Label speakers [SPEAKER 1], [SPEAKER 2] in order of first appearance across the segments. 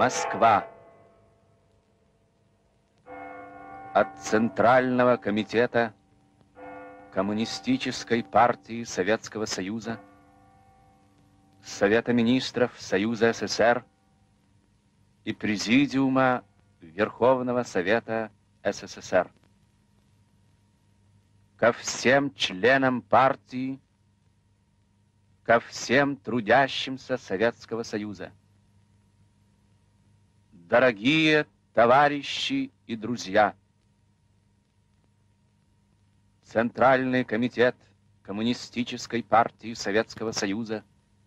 [SPEAKER 1] Москва. От Центрального комитета Коммунистической партии Советского Союза, Совета министров Союза СССР и Президиума Верховного Совета СССР. Ко всем членам партии, ко всем трудящимся Советского Союза. Дорогие товарищи и друзья! Центральный комитет Коммунистической партии Советского Союза,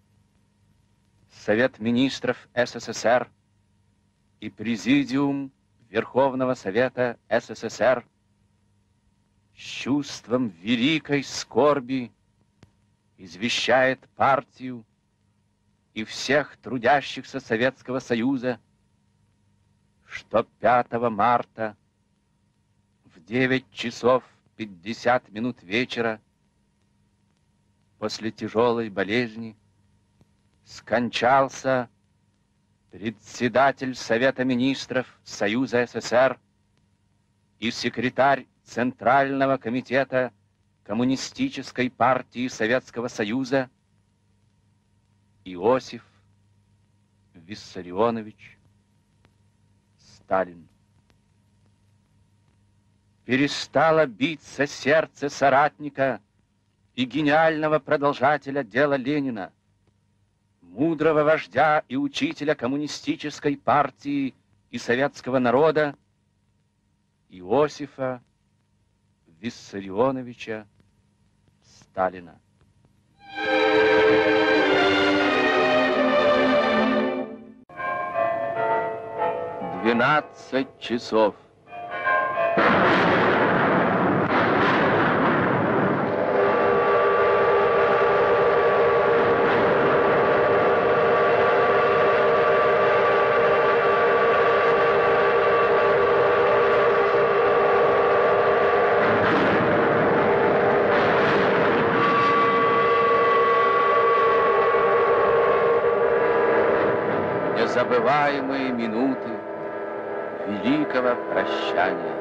[SPEAKER 1] Совет министров СССР и Президиум Верховного Совета СССР с чувством великой скорби извещает партию и всех трудящихся Советского Союза, что 5 марта в 9 часов 50 минут вечера после тяжелой болезни скончался председатель Совета министров Союза СССР и секретарь Центрального комитета Коммунистической партии Советского Союза Иосиф Виссарионович Сталин. Перестало биться сердце соратника и гениального продолжателя дела Ленина, мудрого вождя и учителя коммунистической партии и советского народа Иосифа Виссарионовича Сталина. 12 часов. Незабываемые минуты великого прощания.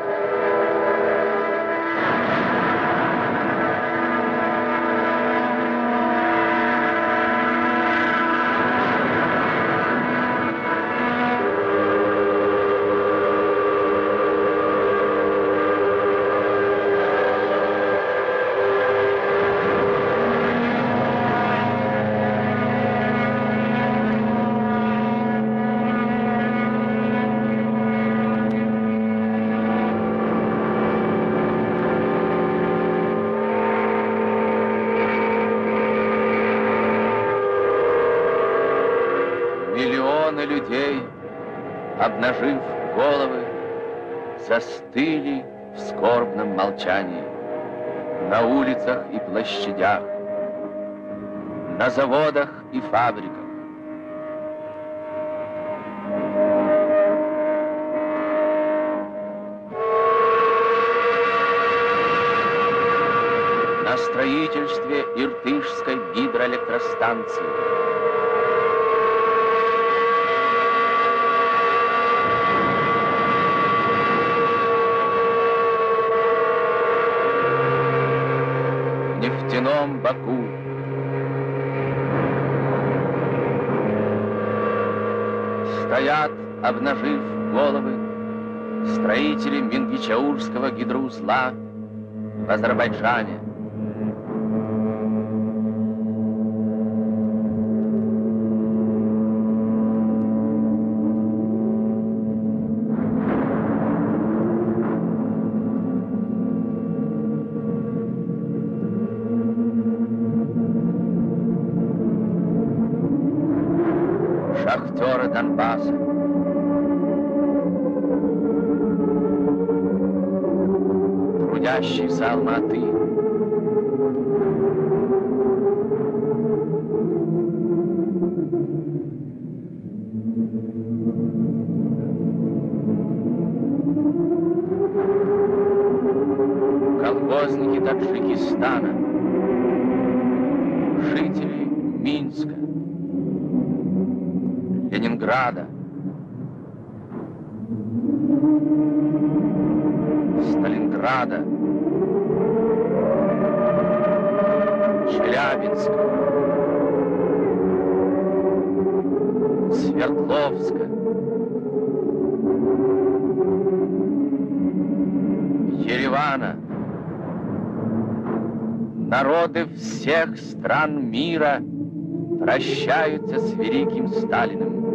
[SPEAKER 1] Миллионы людей, обнажив головы, застыли в скорбном молчании на улицах и площадях, на заводах и фабриках. На строительстве Иртышской гидроэлектростанции. В нефтяном Баку. Стоят, обнажив головы, строители Мингичаурского гидроузла в Азербайджане. Шахтеры Донбасса. Трудящиеся Алматы. Колхозники Таджикистана. Жители Минска, Ленинграда, Сталинграда, Челябинска, Свердловска, Еревана, народы всех стран мира прощаются с великим Сталиным.